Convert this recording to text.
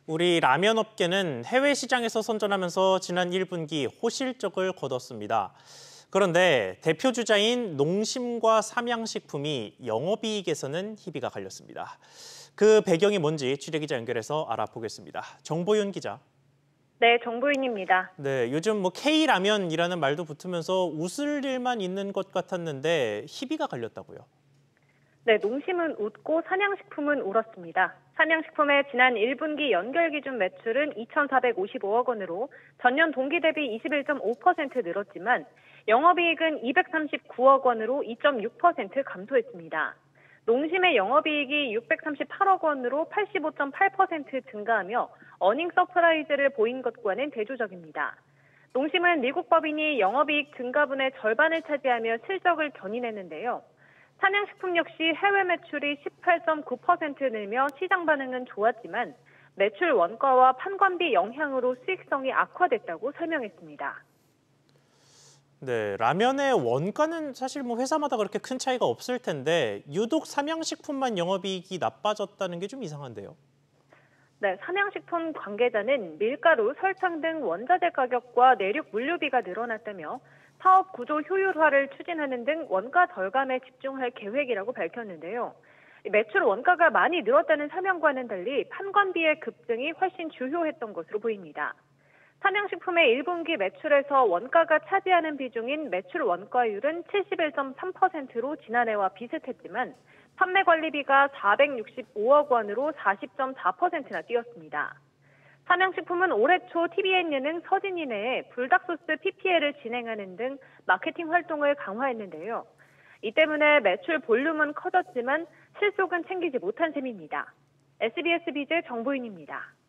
우리 라면 업계는 해외 시장에서 선전하면서 지난 1분기 호실적을 거뒀습니다. 그런데 대표 주자인 농심과 삼양식품이 영업이익에서는 희비가 갈렸습니다. 그 배경이 뭔지 취재기자 연결해서 알아보겠습니다. 정보윤 기자. 네, 정보윤입니다. 네, 요즘 K라면이라는 말도 붙으면서 웃을 일만 있는 것 같았는데 희비가 갈렸다고요? 네, 농심은 웃고 삼양식품은 울었습니다. 삼양식품의 지난 1분기 연결 기준 매출은 2,455억 원으로 전년 동기 대비 21.5% 늘었지만 영업이익은 239억 원으로 2.6% 감소했습니다. 농심의 영업이익이 638억 원으로 85.8% 증가하며 어닝 서프라이즈를 보인 것과는 대조적입니다. 농심은 미국 법인이 영업이익 증가분의 절반을 차지하며 실적을 견인했는데요. 삼양식품 역시 해외 매출이 18.9% 늘며 시장 반응은 좋았지만 매출 원가와 판관비 영향으로 수익성이 악화됐다고 설명했습니다. 네, 라면의 원가는 사실 회사마다 그렇게 큰 차이가 없을 텐데 유독 삼양식품만 영업이익이 나빠졌다는 게 좀 이상한데요. 네, 삼양식품 관계자는 밀가루, 설탕 등 원자재 가격과 내륙 물류비가 늘어났다며 사업 구조 효율화를 추진하는 등 원가 절감에 집중할 계획이라고 밝혔는데요. 매출 원가가 많이 늘었다는 설명과는 달리 판관비의 급증이 훨씬 주요했던 것으로 보입니다. 삼양식품의 1분기 매출에서 원가가 차지하는 비중인 매출 원가율은 71.3%로 지난해와 비슷했지만 판매 관리비가 465억 원으로 40.4%나 뛰었습니다. 삼양식품은 올해 초 TVN 예능 서진이 내에 불닭소스 PPL을 진행하는 등 마케팅 활동을 강화했는데요. 이 때문에 매출 볼륨은 커졌지만 실속은 챙기지 못한 셈입니다. SBS 비즈 정보윤입니다.